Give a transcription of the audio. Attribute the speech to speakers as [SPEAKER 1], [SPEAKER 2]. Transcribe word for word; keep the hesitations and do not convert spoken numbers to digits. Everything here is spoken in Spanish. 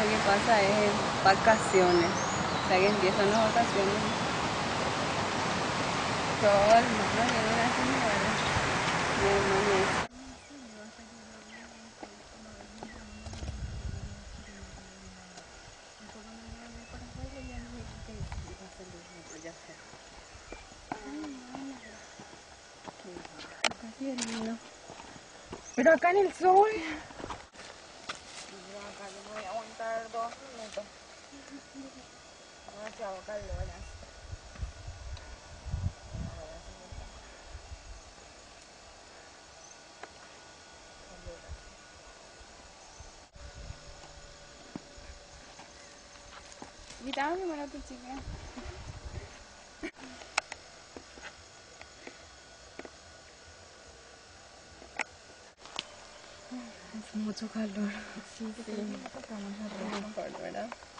[SPEAKER 1] que pasa es vacaciones. O sea que empiezan las vacaciones. Todo el mundo viene a la señora. Mi hermana es. Casi hermano.
[SPEAKER 2] Pero acá en el sol.
[SPEAKER 1] Yo acá no voy a aguantar dos minutos. Demasiado calor hace. Invitame primero a tu chica.
[SPEAKER 2] Hace mucho calor.
[SPEAKER 1] Sí, sí. Mejor, ¿verdad?